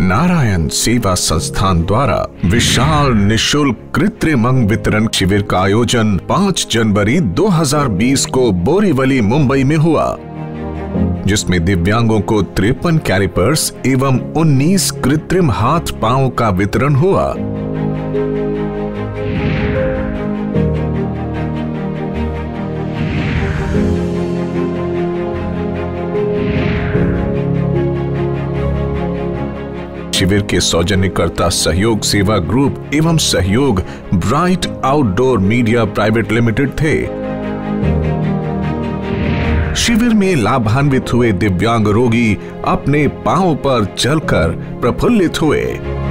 नारायण सेवा संस्थान द्वारा विशाल निशुल्क कृत्रिम अंग वितरण शिविर का आयोजन 5 जनवरी 2020 को बोरीवली, मुंबई में हुआ, जिसमें दिव्यांगों को 53 कैलिपर्स एवं 19 कृत्रिम हाथ पांव का वितरण हुआ। शिविर के सौजन्यकर्ता सहयोग सेवा ग्रुप एवं सहयोग Bright Outdoor Media Private Limited थे। शिविर में लाभान्वित हुए दिव्यांग रोगी अपने पांव पर चलकर प्रफुल्लित हुए।